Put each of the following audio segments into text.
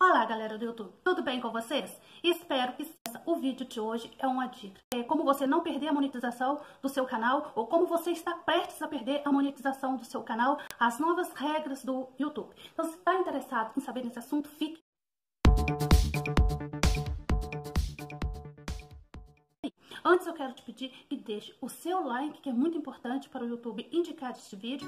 Olá, galera do YouTube, tudo bem com vocês? Espero que o vídeo de hoje é uma dica. Como você não perder a monetização do seu canal ou como você está prestes a perder a monetização do seu canal, as novas regras do YouTube. Então, se está interessado em saber nesse assunto, fique. Antes eu quero te pedir que deixe o seu like, que é muito importante para o YouTube indicar este vídeo.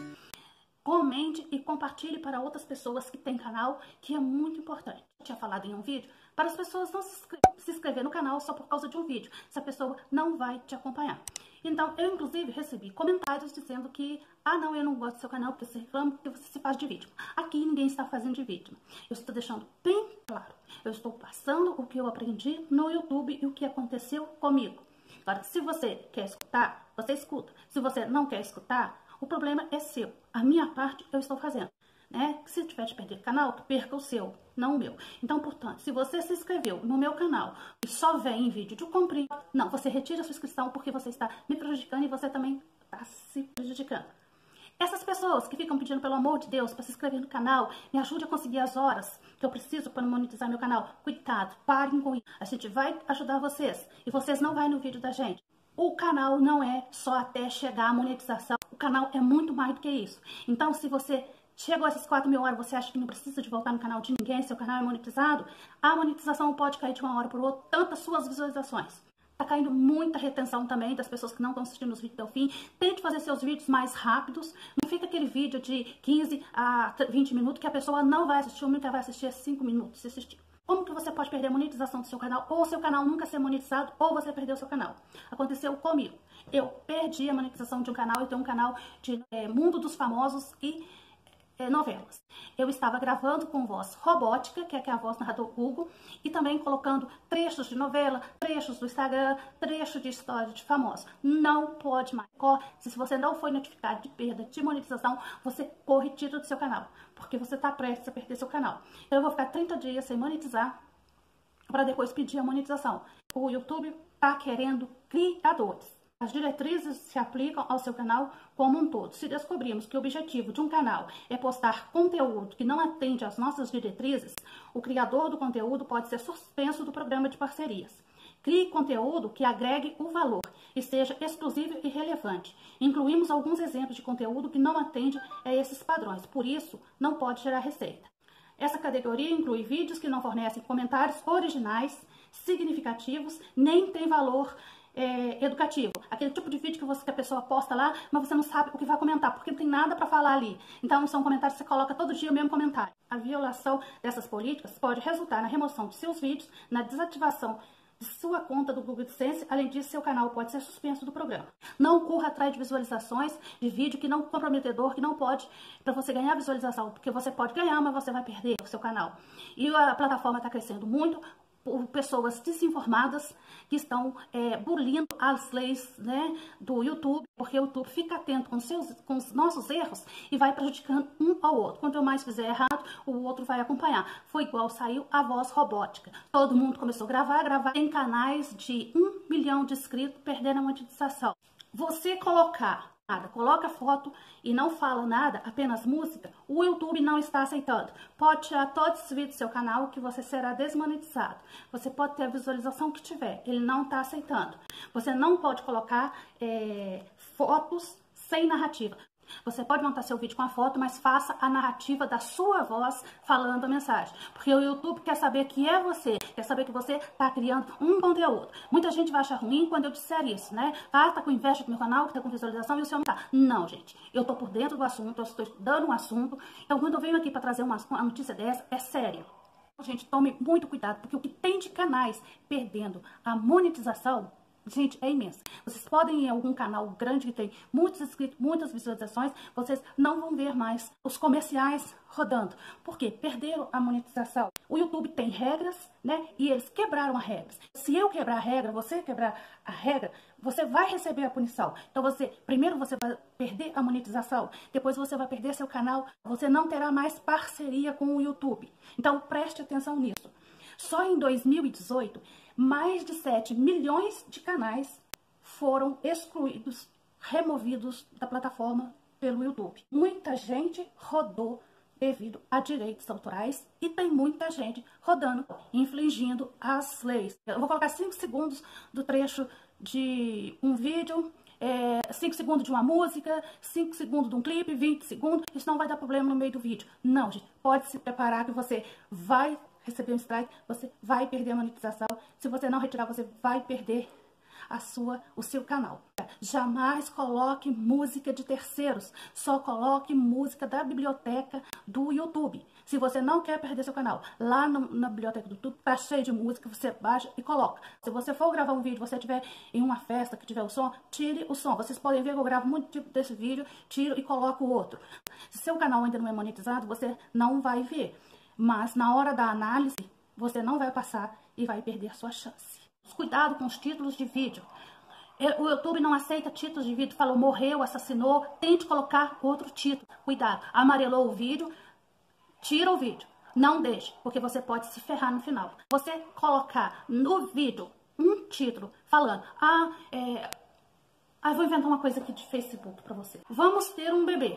Comente e compartilhe para outras pessoas que têm canal, que é muito importante. Eu tinha falado em um vídeo para as pessoas não se inscrever no canal só por causa de um vídeo. Essa pessoa não vai te acompanhar. Então, eu inclusive recebi comentários dizendo que não, eu não gosto do seu canal porque você reclama que você se faz de vítima. Aqui ninguém está fazendo de vítima. Eu estou deixando bem claro. Eu estou passando o que eu aprendi no YouTube e o que aconteceu comigo. Agora, se você quer escutar, você escuta. Se você não quer escutar, o problema é seu. A minha parte eu estou fazendo, né? Se tiver de perder canal, que perca o seu, não o meu. Então, portanto, se você se inscreveu no meu canal e só vem em vídeo de comprinha, não, você retira a sua inscrição porque você está me prejudicando e você também está se prejudicando. Essas pessoas que ficam pedindo, pelo amor de Deus, para se inscrever no canal, me ajude a conseguir as horas que eu preciso para monetizar meu canal. Cuidado, parem com isso. A gente vai ajudar vocês e vocês não vão no vídeo da gente. O canal não é só até chegar à monetização. O canal é muito mais do que isso. Então, se você chegou a essas 4.000 horas, você acha que não precisa de voltar no canal de ninguém, seu canal é monetizado, a monetização pode cair de uma hora para outra, tantas suas visualizações. Tá caindo muita retenção também das pessoas que não estão assistindo os vídeos até o fim. Tente fazer seus vídeos mais rápidos. Não fica aquele vídeo de 15 a 20 minutos que a pessoa não vai assistir, ou nunca vai assistir 5 minutos se assistir. Como que você pode perder a monetização do seu canal, ou o seu canal nunca ser monetizado, ou você perder o seu canal? Aconteceu comigo. Eu perdi a monetização de um canal, eu tenho um canal de Mundo dos Famosos e novelas. Eu estava gravando com voz robótica, que é a voz narrador Google, e também colocando trechos de novela, trechos do Instagram, trechos de história de famosos. Não pode mais. Se você não foi notificado de perda de monetização, você corre e tira do seu canal, porque você está prestes a perder seu canal. Eu vou ficar 30 dias sem monetizar, para depois pedir a monetização. O YouTube está querendo criadores. As diretrizes se aplicam ao seu canal como um todo. Se descobrirmos que o objetivo de um canal é postar conteúdo que não atende às nossas diretrizes, o criador do conteúdo pode ser suspenso do programa de parcerias. Crie conteúdo que agregue o valor e seja exclusivo e relevante. Incluímos alguns exemplos de conteúdo que não atende a esses padrões, por isso não pode gerar receita. Essa categoria inclui vídeos que não fornecem comentários originais, significativos, nem tem valor educativo. Aquele tipo de vídeo que a pessoa posta lá, mas você não sabe o que vai comentar, porque não tem nada para falar ali. Então, são comentários que você coloca todo dia o mesmo comentário. A violação dessas políticas pode resultar na remoção de seus vídeos, na desativação de sua conta do Google AdSense. Além disso, seu canal pode ser suspenso do programa. Não corra atrás de visualizações de vídeo que não comprometedor, que não pode, para você ganhar visualização, porque você pode ganhar, mas você vai perder o seu canal. E a plataforma está crescendo muito por pessoas desinformadas que estão burlando as leis, né, do YouTube, porque o YouTube fica atento com os nossos erros e vai prejudicando um ao outro. Quanto mais fizer errado, o outro vai acompanhar. Foi igual saiu a voz robótica. Todo mundo começou a gravar. Tem canais de 1 milhão de inscritos perdendo a monetização. Você coloca foto e não fala nada, apenas música, o YouTube não está aceitando. Pode tirar todos os vídeos do seu canal que você será desmonetizado. Você pode ter a visualização que tiver, ele não está aceitando. Você não pode colocar fotos sem narrativa. Você pode montar seu vídeo com a foto, mas faça a narrativa da sua voz falando a mensagem. Porque o YouTube quer saber que é você, quer saber que você está criando um conteúdo. Muita gente vai achar ruim quando eu disser isso, né? Tá com inveja do meu canal, que tá com visualização e o seu não tá. Não, gente. Eu tô por dentro do assunto, eu estou estudando um assunto. Então, quando eu venho aqui para trazer uma notícia dessa, é sério. Gente, tome muito cuidado, porque o que tem de canais perdendo a monetização, gente, é imenso. Vocês podem ir em algum canal grande que tem muitos inscritos, muitas visualizações, vocês não vão ver mais os comerciais rodando. Por quê? Perderam a monetização. O YouTube tem regras, né? E eles quebraram as regras. Se eu quebrar a regra, você quebrar a regra, você vai receber a punição. Então, primeiro você vai perder a monetização, depois você vai perder seu canal, você não terá mais parceria com o YouTube. Então, preste atenção nisso. Só em 2018, mais de 7 milhões de canais foram excluídos, removidos da plataforma pelo YouTube. Muita gente rodou devido a direitos autorais e tem muita gente rodando, infringindo as leis. Eu vou colocar 5 segundos do trecho de um vídeo, 5 segundos de uma música, 5 segundos de um clipe, 20 segundos, isso não vai dar problema no meio do vídeo. Não, gente, pode se preparar que você vai receber um strike, você vai perder a monetização. Se você não retirar, você vai perder o seu canal. Jamais coloque música de terceiros, só coloque música da biblioteca do YouTube. Se você não quer perder seu canal, lá na biblioteca do YouTube tá cheio de música, você baixa e coloca. Se você for gravar um vídeo, você estiver em uma festa que tiver o som, tire o som. Vocês podem ver que eu gravo muito tipo desse vídeo, tiro e coloco o outro. Se seu canal ainda não é monetizado, você não vai ver. Mas na hora da análise, você não vai passar e vai perder a sua chance. Cuidado com os títulos de vídeo. O YouTube não aceita títulos de vídeo. Falou, morreu, assassinou. Tente colocar outro título. Cuidado. Amarelou o vídeo. Tira o vídeo. Não deixe, porque você pode se ferrar no final. Você colocar no vídeo um título falando, vou inventar uma coisa aqui de Facebook pra você. Vamos ter um bebê.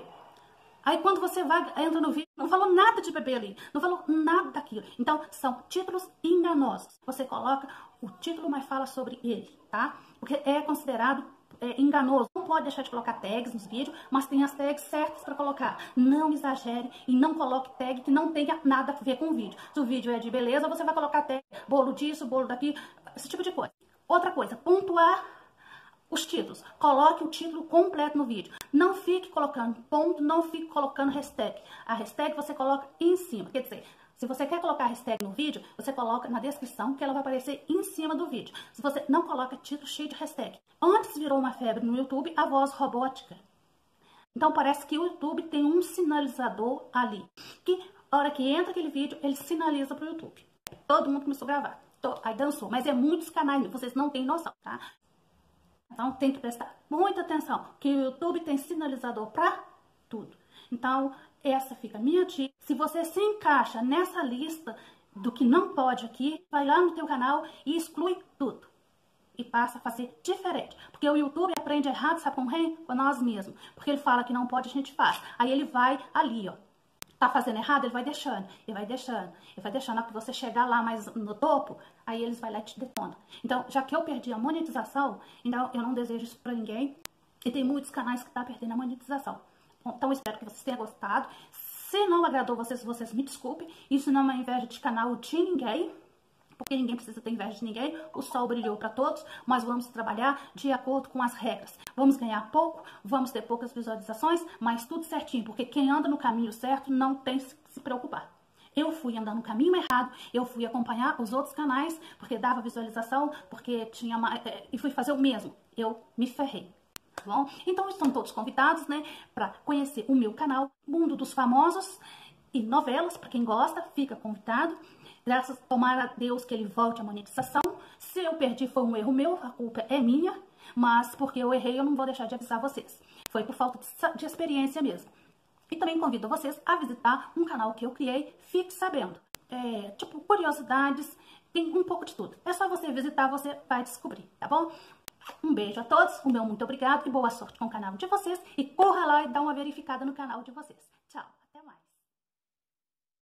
Aí quando você entra no vídeo, não falou nada de bebê ali, não falou nada daquilo. Então, são títulos enganosos. Você coloca o título, mas fala sobre ele, tá? Porque é considerado enganoso. Não pode deixar de colocar tags nos vídeos, mas tem as tags certas para colocar. Não exagere e não coloque tag que não tenha nada a ver com o vídeo. Se o vídeo é de beleza, você vai colocar tag, bolo disso, bolo daquilo, esse tipo de coisa. Outra coisa, pontuar os títulos. Coloque o título completo no vídeo. Não fique colocando ponto, não fique colocando hashtag. A hashtag você coloca em cima. Quer dizer, se você quer colocar a hashtag no vídeo, você coloca na descrição que ela vai aparecer em cima do vídeo. Se você não coloca título cheio de hashtag. Antes virou uma febre no YouTube a voz robótica. Então parece que o YouTube tem um sinalizador ali. Que a hora que entra aquele vídeo, ele sinaliza para o YouTube. Todo mundo começou a gravar. Aí dançou. Mas é muitos canais, vocês não têm noção, tá? Então, tem que prestar muita atenção, que o YouTube tem sinalizador para tudo. Então, essa fica a minha dica. Se você se encaixa nessa lista do que não pode aqui, vai lá no teu canal e exclui tudo. E passa a fazer diferente. Porque o YouTube aprende errado, sabe como é? Com nós mesmos. Porque ele fala que não pode, a gente faz. Aí ele vai ali, ó. Tá fazendo errado, ele vai deixando, ele vai deixando, ele vai deixando, para você chegar lá mais no topo, aí eles vai lá e te detonam. Então, já que eu perdi a monetização, então eu não desejo isso pra ninguém, e tem muitos canais que tá perdendo a monetização. Então, eu espero que vocês tenham gostado. Se não agradou vocês me desculpem, isso não é uma inveja de canal de ninguém, porque ninguém precisa ter inveja de ninguém, o sol brilhou para todos, mas vamos trabalhar de acordo com as regras. Vamos ganhar pouco, vamos ter poucas visualizações, mas tudo certinho, porque quem anda no caminho certo não tem que se preocupar. Eu fui andar no caminho errado, eu fui acompanhar os outros canais, porque dava visualização, porque tinha mais, e fui fazer o mesmo. Eu me ferrei. Tá bom? Então estão todos convidados, né, para conhecer o meu canal, Mundo dos Famosos e novelas, para quem gosta, fica convidado. Graças, tomara a Deus que ele volte a monetização. Se eu perdi, foi um erro meu, a culpa é minha, mas porque eu errei, eu não vou deixar de avisar vocês. Foi por falta de experiência mesmo. E também convido vocês a visitar um canal que eu criei, fique sabendo. Tipo, curiosidades, tem um pouco de tudo. É só você visitar, você vai descobrir, tá bom? Um beijo a todos, o meu muito obrigado e boa sorte com o canal de vocês. E corra lá e dá uma verificada no canal de vocês.